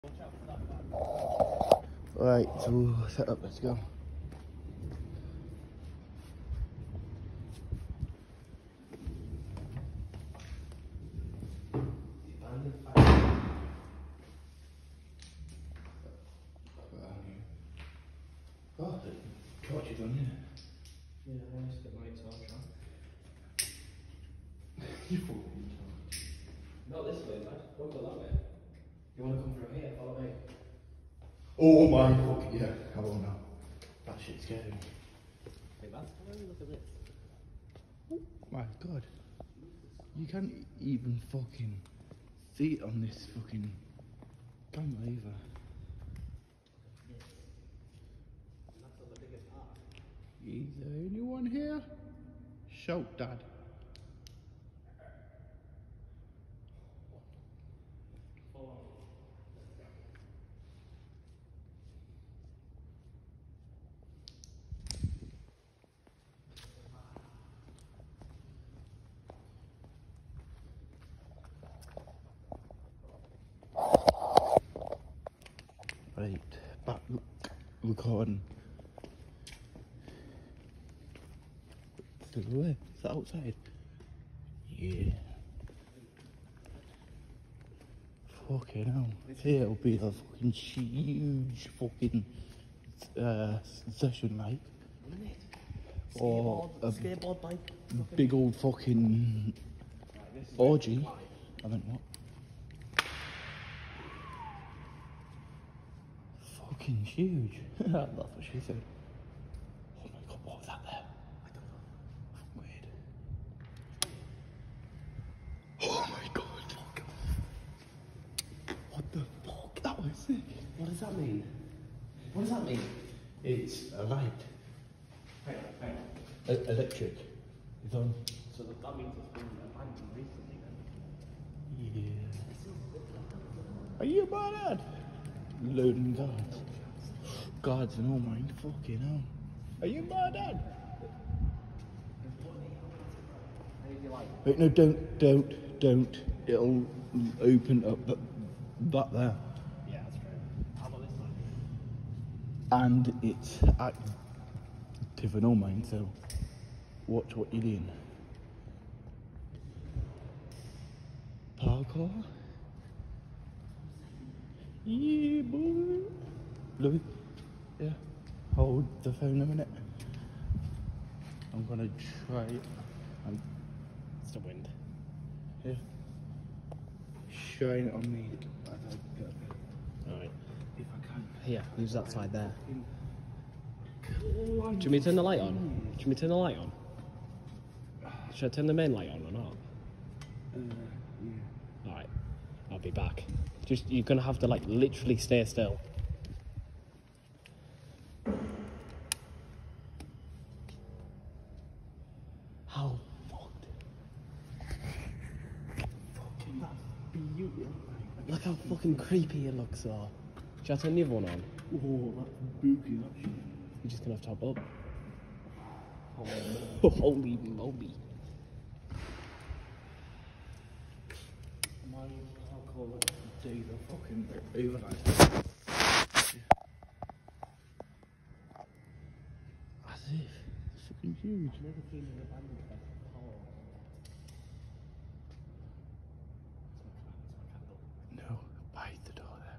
Alright, so we'll set up, let's go. Oh, the torch is on, yeah. Yeah, I used to get my torch on. You fucking torch. Not this way, lad. Don't go that way. You want to come through here? Follow me. Oh my fucking, yeah, I won't know. That shit's scary. Hey, lads, come on, look at this. Oh my god. You can't even fucking see it on this fucking cantilever. That's not the biggest part. Is there anyone here? Shout, Dad. Right, back recording. Still away? Is that outside? Yeah. Fucking hell. Here will be a fucking huge fucking session, like. Isn't it? Or a skateboard bike. big old fucking orgy. I meant what? Fucking huge. That's what she said. Oh my god, what was that there? I don't know. Weird. Oh my god. What the fuck? That was sick. What does that mean? What does that mean? It's a light. Hang on, hang on. Electric. It's on. So that means it's been abandoned recently then? Yeah. Are you my dad? Loading guards. Guards and all mine. Fucking hell. Are you my dad? Wait, no, don't. It'll open up that there. Yeah, that's true. How about this one? And it's active and all mine, so watch what you're doing. Parkour? Yeah, boy. Louis? Yeah. Hold the phone a minute. I'm gonna try it. It's the wind. Yeah. Shine it on me. Alright. If I can. Here, use that side there. Come on. Do you want me to turn the light on? Do you want me to turn the light on? Should I turn the main light on or not? Yeah. Alright. I'll be back. Just, you're gonna have to like literally stay still. How fucked? Fucking that's beautiful. Look how fucking creepy it looks though. Should I turn the other one on? Oh, that's spooky, that shit. You're just gonna have to top up. Holy moly. My alcohol days are fucking overnight. As if. It's fucking huge. Never seen an abandoned bed. No, by the door there.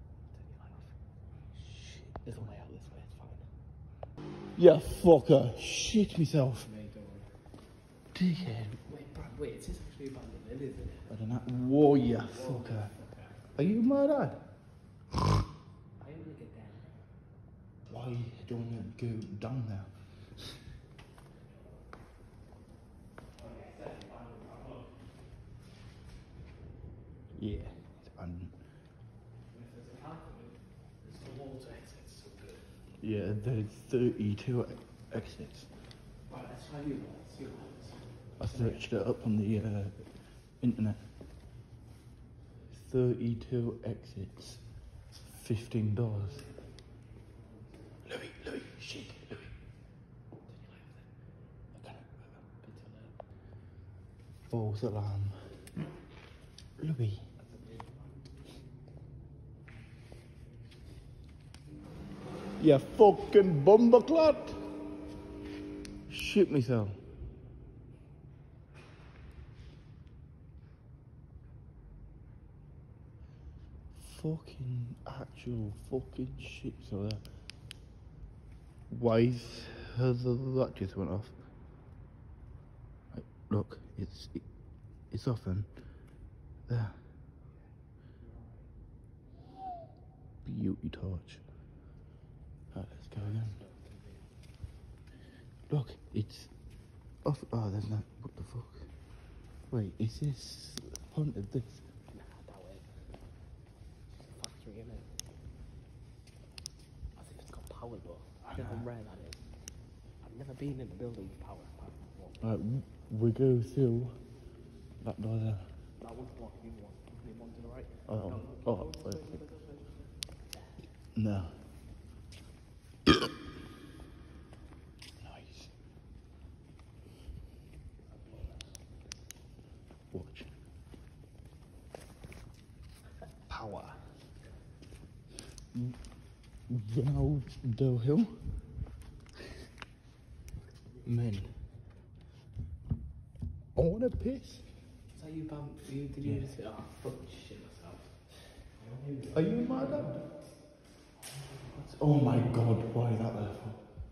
Shit. There's a way out this way, it's fine. Yeah, fucker. Shit myself. Mate, don't worry. Dickhead. Wait, Brad, wait, it is actually abandoned, isn't it? I don't know. Whoa, you fucker. Are you my dad? I am gonna get down. Why don't you go down there? Yeah, it's abandoned. If there's a car coming, there's no wall to exit, so good. Yeah, there's 32 exits. Right, let's try you one. See what happens. I searched it up on the internet. 32 exits, $15. Louis, shake, Louis. False alarm. Louis. You fucking bumberclot. Shit myself. Fucking actual fucking shit so there. Why has that just went off? Right, look, it's off and there. Beauty torch. Right, let's go again. Look, it's off. Oh, there's no. What the fuck? Wait, is this haunted? This? Nah, that way. Factory, innit? I think it's got power though. I've never read that is. I've never been in a building with power. Right, we go through that door there. That one's blocked. You one to the right. Oh, wait. No. Nice. Watch. Power. Ronaldo Hill. Men. I wanna piss. Is that you, Bam? Did you just say, oh, fucking shit myself? Are you mad at? Oh my god, why is that there for?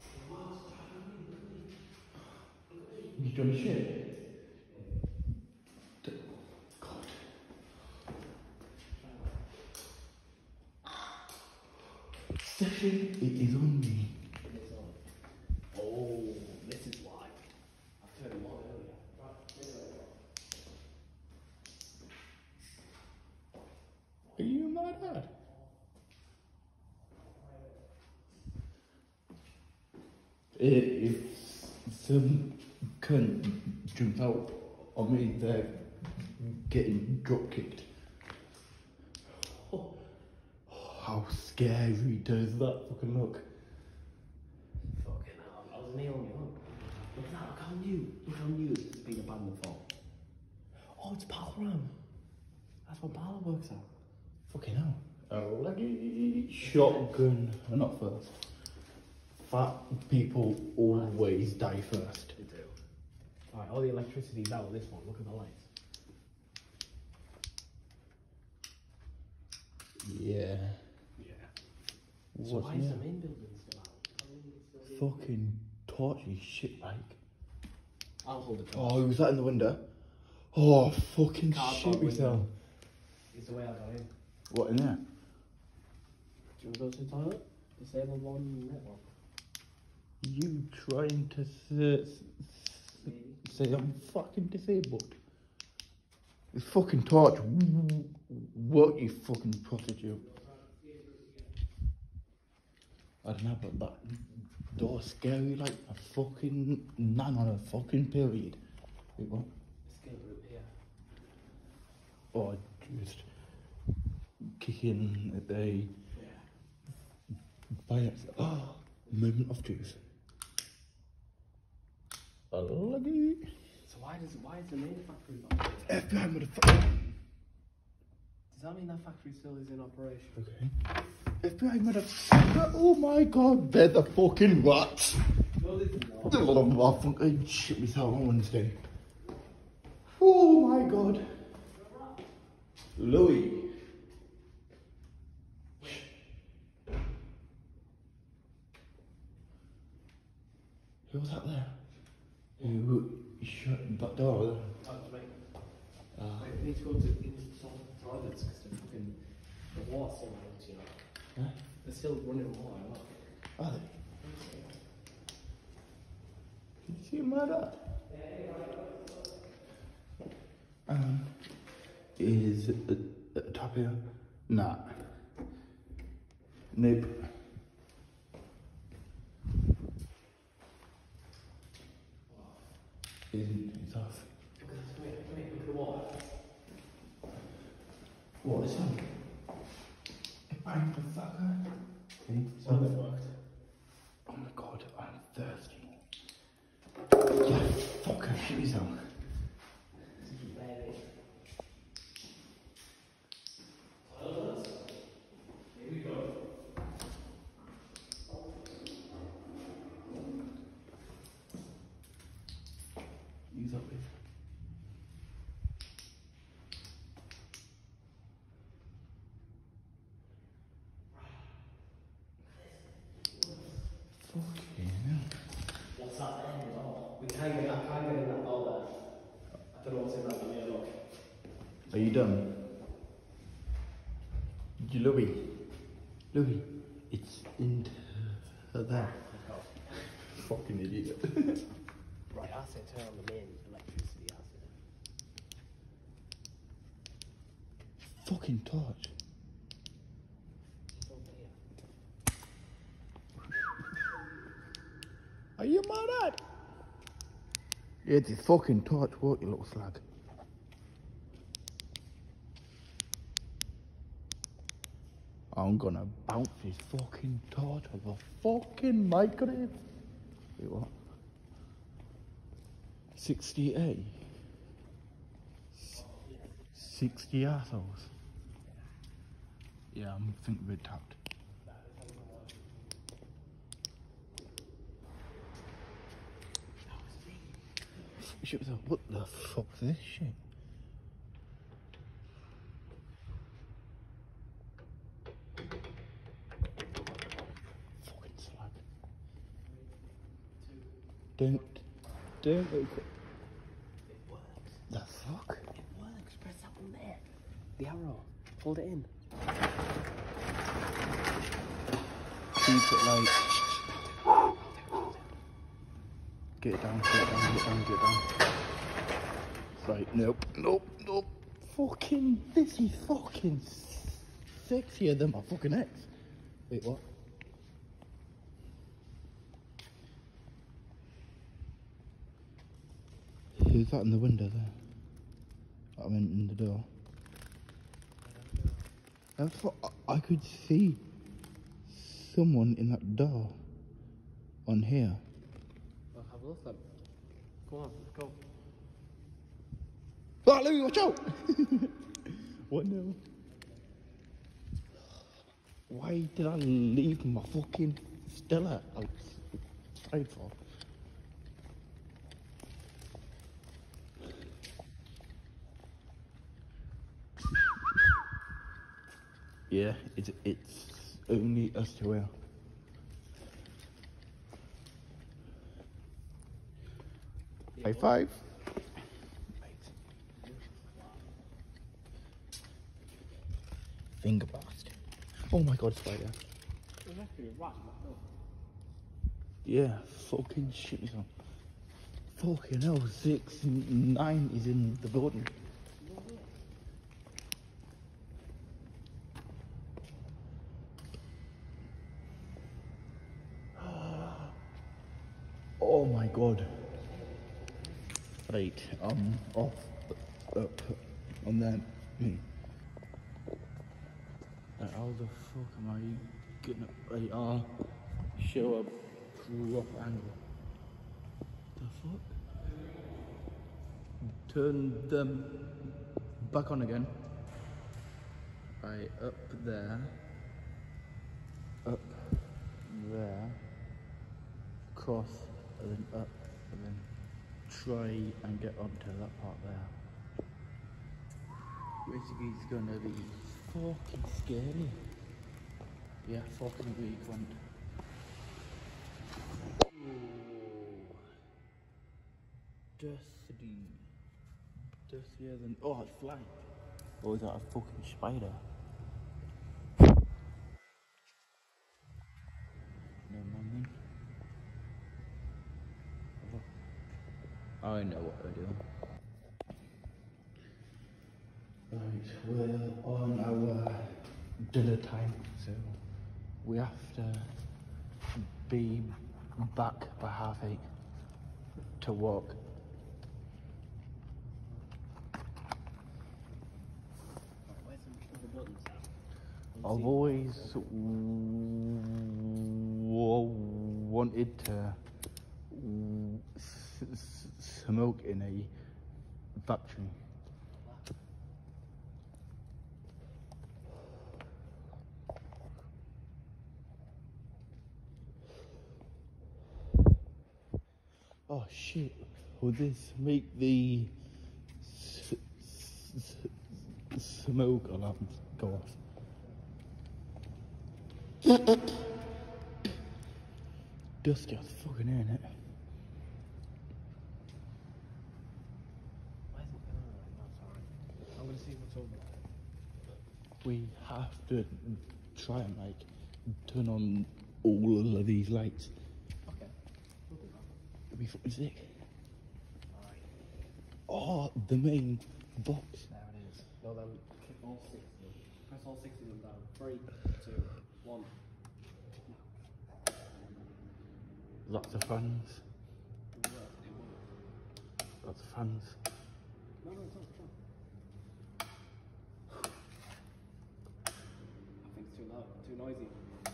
You done shit? God. Session, it is on me. Oh, this is why. I've turned them on earlier. Are you mad at? If some cunt jumps out on me, they're getting drop kicked. Oh, how scary does that fucking look? Fucking hell, I was nailing you up. Look at that, look how new this has been abandoned for. Oh, it's Palaram. That's what Pala works out. Fucking hell. Oh, lucky shotgun. Not first. Fat people always die first. They do. Alright, all the electricity's out of this one. Look at the lights. Yeah. Yeah. So What's why is new? the main building still out? Fucking torchy shit like. I'll hold the torch. Oh, was that in the window? Oh, fucking Cardboard shit myself. window. It's the way I got in. What in there? Do you want to go to the toilet? Disable one network. You trying to say I'm fucking disabled? This fucking torch. What, you fucking prostitute? I don't know, but that door's scary like a fucking nan on a fucking period. Wait, what? Escape route here. Or just kicking at the by accident. Oh, moment of truth. Lucky. So why is the main factory not here? FBI motherfucker. Does that mean that factory still is in operation? Okay. FBI motherfucker. Oh my god, they're the fucking rats. No, this is not. I fucking shit myself on Wednesday. Oh my god. Louis. Who was that there? Who shut that door there? Oh, right. Wait, we need to go to the toilets because the water's still running, you know. Huh? They're still running water, look. Are they? Did you see my dad? Is it at the top here? Nah. Nope. It's off. Look at the water. What is that? I'm the fucker. Okay, so Well, it worked. oh my god, I'm thirsty. Yeah, fucker, shit yourself. can't get in that hole there. I don't know what's in that, let me look. Are you done? Louis, it's in there. Fucking idiot. Right, I say turn on the main electricity, I say. Fucking torch. It's over here. Are you mad at? Yeah, it's a fucking torch, what you little slag. I'm gonna bounce this fucking torch of a fucking microwave. Wait, what? 68? 60 assholes. Yeah, I'm thinking we're tapped. Shit, what the fuck's this shit? Fucking slag. Don't look. It works. The fuck? It works. Press that one there. The arrow. Hold it in. Keep it like. Get it down. Right, nope. Fucking, this is fucking sexier than my fucking ex. Wait, what? Who's that in the window there? I meant in the door. I could see someone in that door on here. Well, have a look then. Go on, let's go. Oh, Louis, watch out! What now? Why did I leave my fucking Stella outside for? Yeah, it's only us two here. High five. Finger blast. Oh my god, spider. There's actually a rat in that door. Yeah, fucking shit is on. Fucking hell, 6, 9 is in the building. Oh my god. Right, off, up, and then me. How the fuck am I getting up? Right, show a rough angle. The fuck? Turn them back on again. Right, up there, cross, and then up, and then try and get onto that part there. Basically, it's gonna be fucking scary. Yeah, fucking weak one. Dustier than. Oh, it's flying. Or is that a fucking spider? No mind. I know what we're doing. Right, we're on our dinner time, so we have to be back by 8:30 to walk. Where's the buttons? I've always wanted to smoke in a factory. Oh shit, will this make the smoke alarm go off? Dust just fucking in it. we have to try and like turn on all of these lights. Okay. We'll do that. It'll be fucking sick. Alright. Oh, the main box. There it is. No, then kick all 6 of them. Press all 6 of them down. 3, 2, 1. Lots of fans. It worked. Lots of fans. No, it's not. I think it's too loud, too noisy.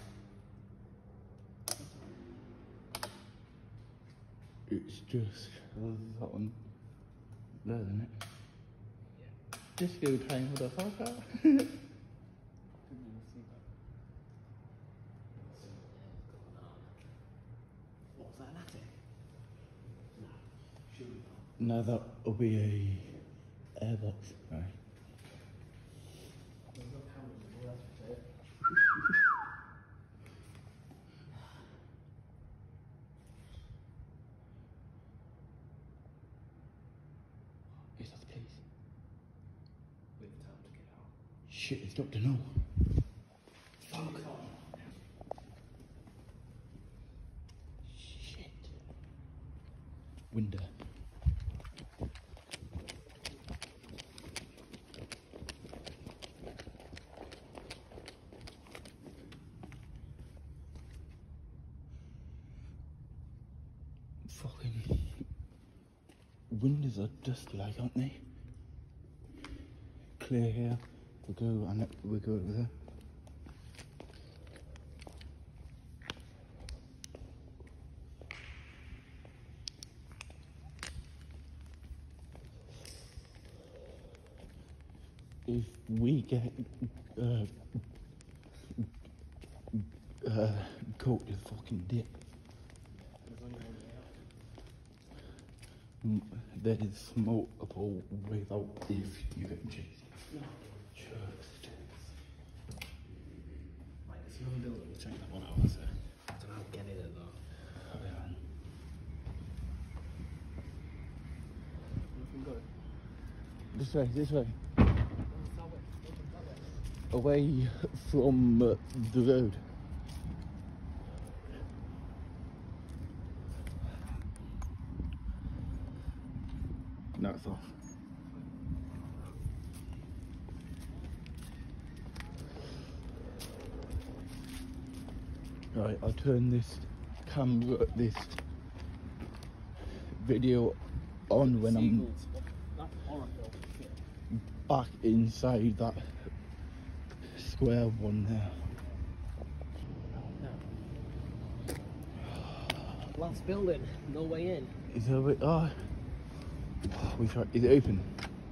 It's just that one there, isn't it? Yeah. Just go trying for the fuck out. Didn't even see that. What was that, an attic? No. Surely not. Now that will be a airbox, right? There's no cameras in there, that's for sure. Is that the place? We have time to get out. Shit, it's Dr. No. Fuck. Shit. Window. Fucking windows are dusty like, aren't they? Clear here. We go and we go over there. If we get caught with fucking dip, there is multiple without if you get chased. No. Just. Right, there's another building. We'll check that one out. So I don't know how to get in it though. Nothing good. This way, this way. That way. Away from the road. Now it's off. Right, I'll turn this camera, this video on when I'm That's horrible. back inside that square one there. No. Last building, no way in. Is there a way? Oh, we tried. Is it open?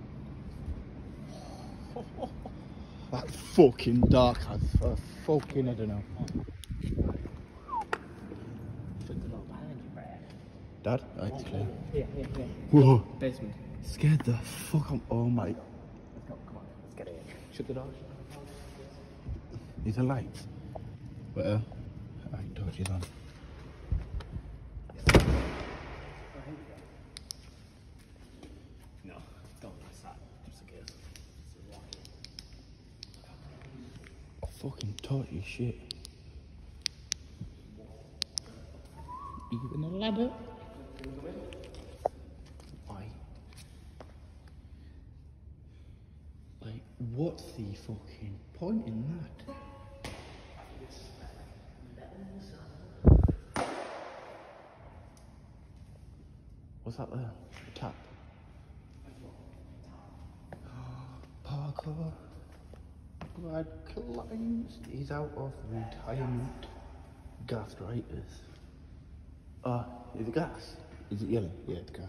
That's fucking dark as a fucking, I don't know. Shut the door behind you, Brad. Dad? Right, it's clear. Here. Whoa! Basement. Scared the fuck out. Oh my. Let's go, come on, let's get in. Shut the door. These are lights. Well, I told you that. No, don't press that, just in case. Fucking taught you shit. Even a ladder. Why? Like, what's the fucking point in that? What's that there? A tap. Parkour. Brad climbs. He's out of retirement. Gastritis. Is it gas? Is it yellow? Yeah, it's gas.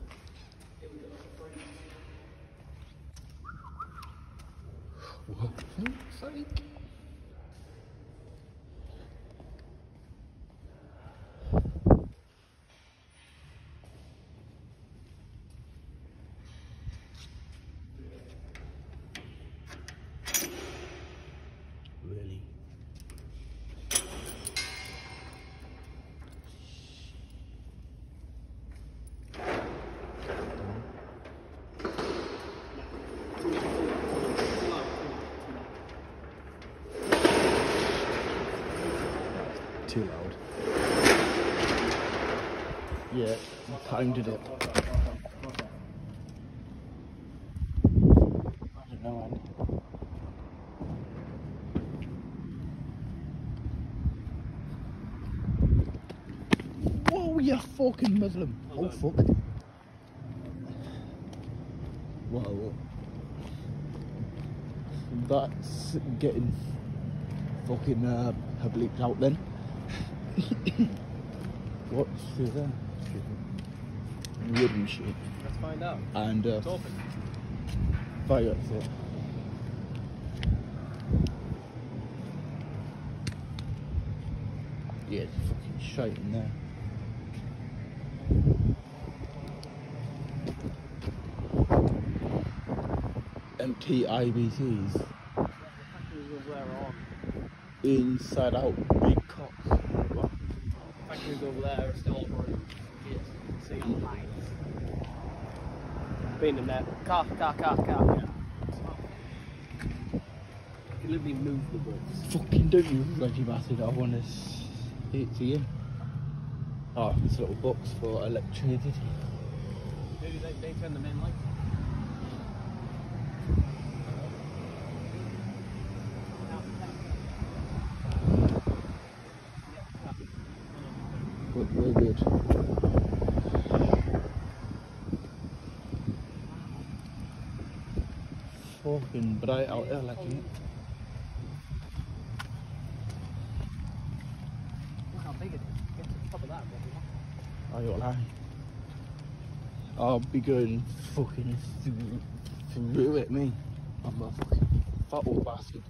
What the fuck? Really? too loud. Yeah, pounded it. I don't know, man. Whoa, you fucking Muslim. Oh, fuck. Whoa. That's getting fucking bleeped out then. What's through there? Wooden shit. Let's find out. And fire exit. Yeah, it's fucking shite in there. Empty IBCs. Inside out, big cocks. Factories over there are still operating. See lines. Been in there. Car. Yeah. Literally move the box. Fucking don't you, Reggie bastard. I want to see him. Oh, it's a little box for electricity. Maybe they turn the main lights. We're good. Fucking bright out there, like it. Look how big it is. Get to the top of that. I don't lie. I'll be going fucking through it, me. I'm a fucking fat old bastard.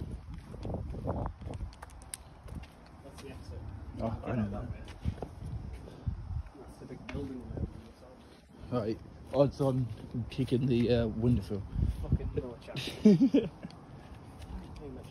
That's the exit. Oh, I know that. That's the big building there. Right, odds on kicking the window through. Fucking no chance. Too much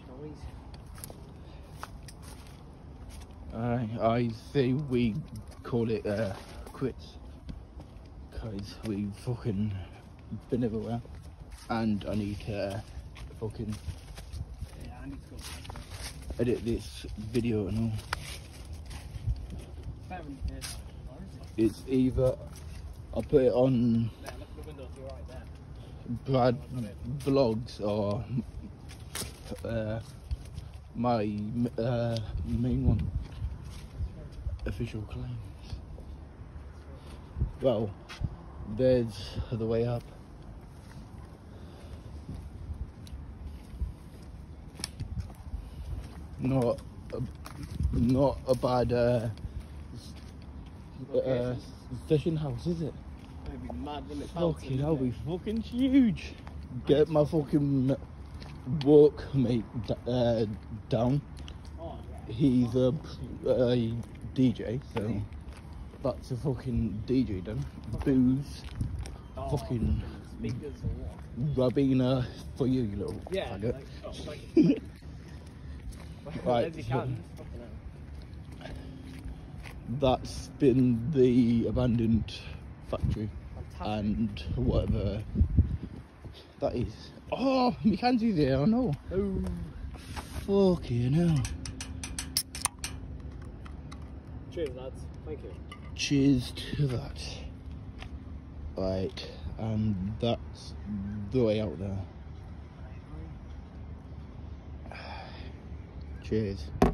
noise. I say we call it quits, because we've fucking been everywhere, and I need to fucking Yeah, I need to go. edit this video and all. Better in the daytime, or is it? It's either I'll put it on Yeah, look at the window to your right there. Brad vlogs or my main one, official claims. Well, there's the way up. Not a bad station house, is it? It'd be mad, wouldn't it? Fucking hell, be fucking huge. Get my fucking workmate down. Oh, yeah. He's a DJ, so that's a fucking DJ done. Booze, Oh, fucking speakers or what? Rabina for you, you little Yeah, faggot. Right, Right, as you can. That's been the abandoned factory. Fantastic. And whatever that is. Oh, Mackenzie's there, I know. Oh. Fucking hell. Cheers, lads. Thank you. Cheers to that. Right, and that's the way out there. Cheers.